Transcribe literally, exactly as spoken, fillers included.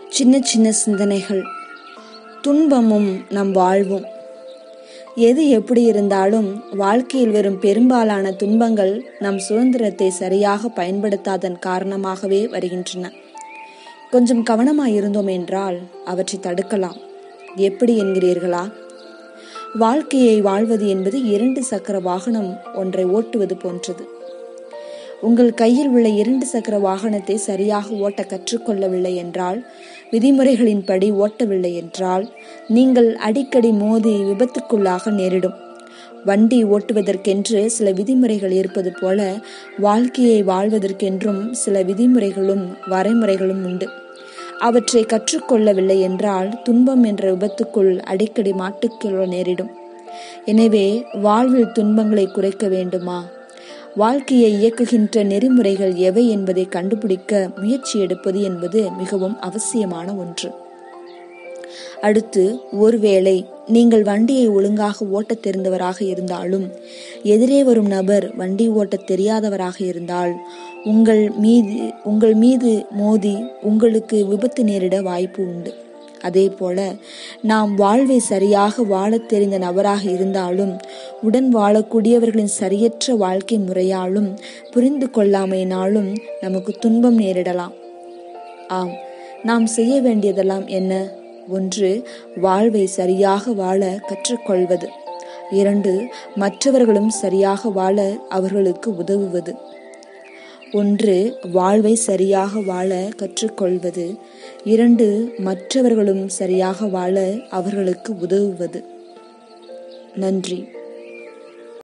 சின்ன சின்ன சிந்தனைகள், துன்பமும் நம் வாழ்வும். எது எப்படி இருந்தாலும் வாழ்க்கையில் வரும் பெரும்பாலான துன்பங்கள் நம் சுதந்திரத்தை சரியாக பயன்படுத்தாதன் காரணமாகவே வருகின்றன. கொஞ்சம் கவனமாய் இருந்தோம் என்றால் அவற்றை தடுக்கலாம். எப்படி என்கிறீர்களா? வாழ்க்கையை வாழ்வது என்பது இரண்டு சக்கர வாகனம் ஒன்றை ஓட்டுவது போன்றது. உங்கள் கையில் உள்ள இரண்டு சக்கர வாகனத்தை சரியாக ஓட்ட கற்றுக்கொள்ளவில்லை என்றால், விதிமுறைகளின்படி ஓட்டவில்லை என்றால், நீங்கள் அடிக்கடி மோதி விபத்துக்குள்ளாக நேரிடும். வண்டி ஓட்டுவதற்கென்று சில விதிமுறைகள் இருப்பது போல வாழ்க்கையை வாழ்வதற்கென்றும் சில விதிமுறைகளும் வரைமுறைகளும் உண்டு. அவற்றை கற்றுக்கொள்ளவில்லை என்றால் துன்பம் என்ற விபத்துக்குள் அடிக்கடி மாட்டிக்கொள்ள நேரிடும். எனவே வாழ்வில் துன்பங்களை குறைக்க வேண்டுமா? வாழ்க்கையை இயக்குகின்ற நெறிமுறைகள் எவை என்பதை கண்டுபிடிக்க முயற்சி எடுப்பது என்பது மிகவும் அவசியமான ஒன்று. அடுத்து, ஒருவேளை நீங்கள் வண்டியை ஒழுங்காக ஓட்டத் தெரிந்தவராக இருந்தாலும் எதிரே வரும் நபர் வண்டி ஓட்டத் தெரியாதவராக இருந்தால் உங்கள் மீது உங்கள் மீது மோதி உங்களுக்கு விபத்து நேரிட வாய்ப்பு உண்டு. அதே போல நாம் வாழ்வை சரியாக வாழத் தெரிந்த நபராக இருந்தாலும் உடன் வாழக்கூடியவர்களின் சரியற்ற வாழ்க்கை முறையாலும் புரிந்து கொள்ளாமையினாலும் நமக்கு துன்பம் நேரிடலாம். ஆம், நாம் செய்ய வேண்டியதெல்லாம் என்ன? ஒன்று, வாழ்வை சரியாக வாழ கற்றுக்கொள்வது. இரண்டு, மற்றவர்களும் சரியாக வாழ அவர்களுக்கு உதவுவது. ஒன்று, வாழ்வை சரியாக வாழ கற்றுக்கொள்வது. இரண்டு, மற்றவர்களும் சரியாக வாழ அவர்களுக்கு உதவுவது. நன்றி.